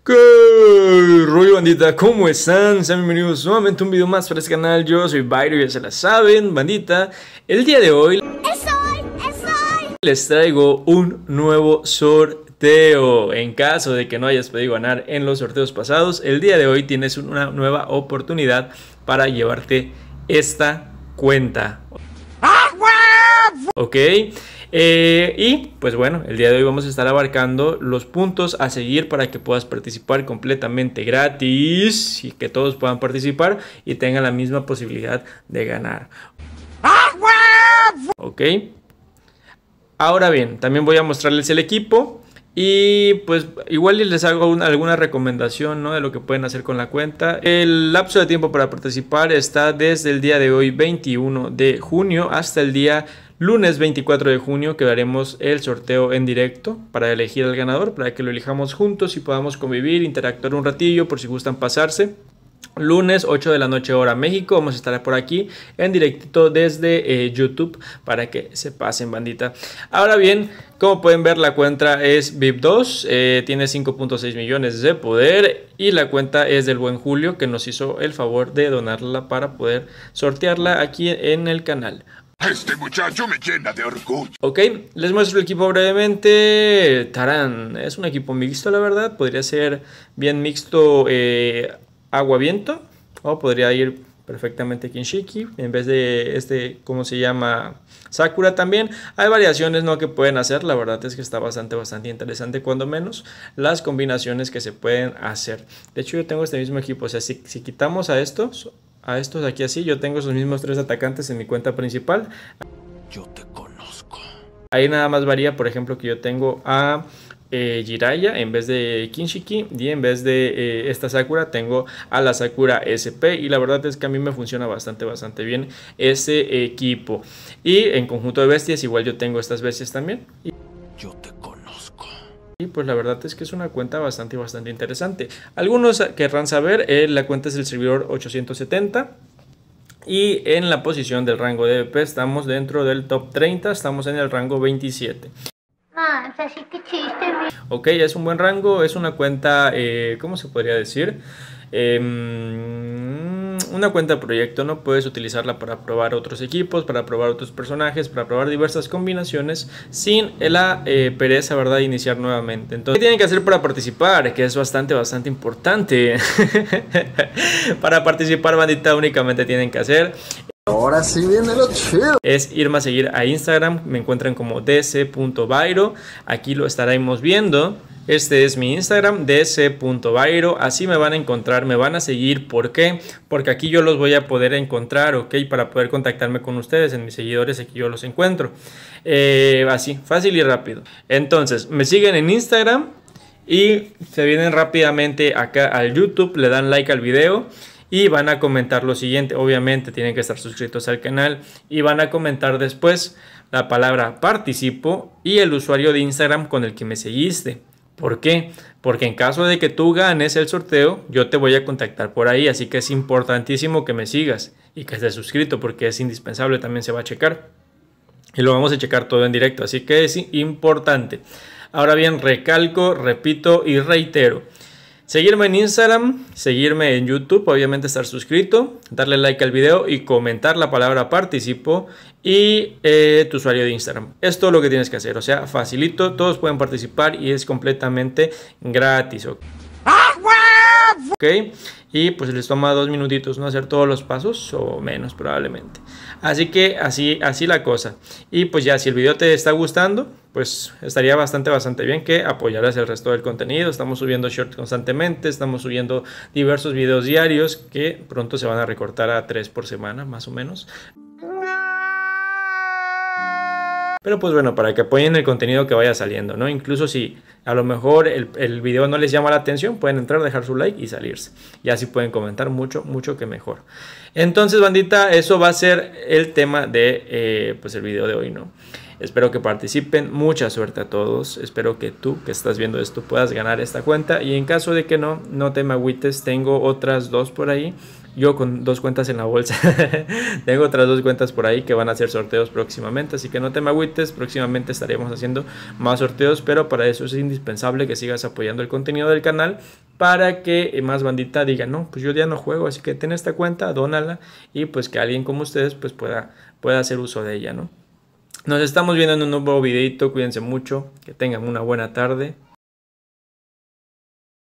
¿Qué rollo, bandita? ¿Cómo están? Sean bienvenidos nuevamente a un video más para este canal. Yo soy Byro, ya se la saben, bandita. El día de hoy les traigo un nuevo sorteo. En caso de que no hayas podido ganar en los sorteos pasados, el día de hoy tienes una nueva oportunidad para llevarte esta cuenta. Ok. Y pues bueno, el día de hoy vamos a estar abarcando los puntos a seguir para que puedas participar completamente gratis y que todos puedan participar y tengan la misma posibilidad de ganar. Ok. Ahora bien, también voy a mostrarles el equipo y pues igual les hago alguna recomendación, ¿no?, de lo que pueden hacer con la cuenta. El lapso de tiempo para participar está desde el día de hoy 21 de junio hasta el día lunes 24 de junio, que haremos el sorteo en directo para elegir al ganador, para que lo elijamos juntos y podamos convivir, interactuar un ratillo por si gustan pasarse. Lunes 8 de la noche hora México, vamos a estar por aquí en directito desde YouTube para que se pasen, bandita. Ahora bien, como pueden ver, la cuenta es VIP2, tiene 5.6 millones de poder y la cuenta es del buen Julio, que nos hizo el favor de donarla para poder sortearla aquí en el canal. Este muchacho me llena de orgullo. Ok, les muestro el equipo brevemente. Tarán, es un equipo mixto, la verdad. Podría ser bien mixto agua-viento, o podría ir perfectamente Kinshiki en vez de ¿cómo se llama? Sakura también. Hay variaciones, ¿no?, que pueden hacer. La verdad es que está bastante interesante, cuando menos las combinaciones que se pueden hacer. De hecho, yo tengo este mismo equipo. O sea, si quitamos a estos aquí así, yo tengo esos mismos 3 atacantes en mi cuenta principal. Yo te conozco. Ahí nada más varía, por ejemplo, que yo tengo a Jiraiya en vez de Kinshiki, y en vez de esta Sakura tengo a la Sakura SP, y la verdad es que a mí me funciona bastante bien ese equipo. Y en conjunto de bestias igual yo tengo estas bestias también. Yo te conozco. Y pues la verdad es que es una cuenta bastante interesante. Algunos querrán saber, la cuenta es el servidor 870. Y en la posición del rango de BP estamos dentro del top 30, estamos en el rango 27. Así que chiste. Ok, es un buen rango, es una cuenta, ¿cómo se podría decir? Una cuenta proyecto, ¿no? Puedes utilizarla para probar otros equipos, para probar otros personajes, para probar diversas combinaciones sin la pereza, ¿verdad?, de iniciar nuevamente. Entonces, ¿qué tienen que hacer para participar? Que es bastante importante. Para participar, bandita, únicamente tienen que hacer... Ahora sí viene lo chido. Es irme a seguir a Instagram, me encuentran como dc.byro, aquí lo estaremos viendo. Este es mi Instagram, dc.byro, así me van a encontrar, me van a seguir. ¿Por qué? Porque aquí yo los voy a poder encontrar, ok, para poder contactarme con ustedes, en mis seguidores, aquí yo los encuentro. Así, fácil y rápido. Entonces, me siguen en Instagram y se vienen rápidamente acá al YouTube, le dan like al video. Y van a comentar lo siguiente, obviamente tienen que estar suscritos al canal y van a comentar después la palabra participo y el usuario de Instagram con el que me seguiste. ¿Por qué? Porque en caso de que tú ganes el sorteo, yo te voy a contactar por ahí, así que es importantísimo que me sigas y que estés suscrito, porque es indispensable, también se va a checar. Y lo vamos a checar todo en directo, así que es importante. Ahora bien, recalco, repito y reitero. Seguirme en Instagram, seguirme en YouTube, obviamente estar suscrito, darle like al video y comentar la palabra participo y tu usuario de Instagram. Es todo lo que tienes que hacer, o sea, facilito, todos pueden participar y es completamente gratis. Ok, y pues les toma 2 minutitos, ¿no?, hacer todos los pasos o menos probablemente. Así que así la cosa. Y pues ya, si el video te está gustando, pues estaría bastante bien que apoyaras el resto del contenido. Estamos subiendo shorts constantemente, estamos subiendo diversos videos diarios que pronto se van a recortar a 3 por semana, más o menos. Pero pues bueno, para que apoyen el contenido que vaya saliendo, ¿no? Incluso si a lo mejor el video no les llama la atención, pueden entrar, dejar su like y salirse. Y así pueden comentar mucho que mejor. Entonces, bandita, eso va a ser el tema de pues el video de hoy, ¿no? Espero que participen, mucha suerte a todos. Espero que tú que estás viendo esto puedas ganar esta cuenta. Y en caso de que no te me agüites, tengo otras 2 por ahí. Yo con 2 cuentas en la bolsa. Tengo otras 2 cuentas por ahí que van a hacer sorteos próximamente. Así que no te me agüites. Próximamente estaremos haciendo más sorteos. Pero para eso es indispensable que sigas apoyando el contenido del canal. para que más bandita diga, no, pues yo ya no juego, así que ten esta cuenta, dónala y pues que alguien como ustedes pues pueda hacer uso de ella, ¿no? Nos estamos viendo en un nuevo videito, cuídense mucho, que tengan una buena tarde.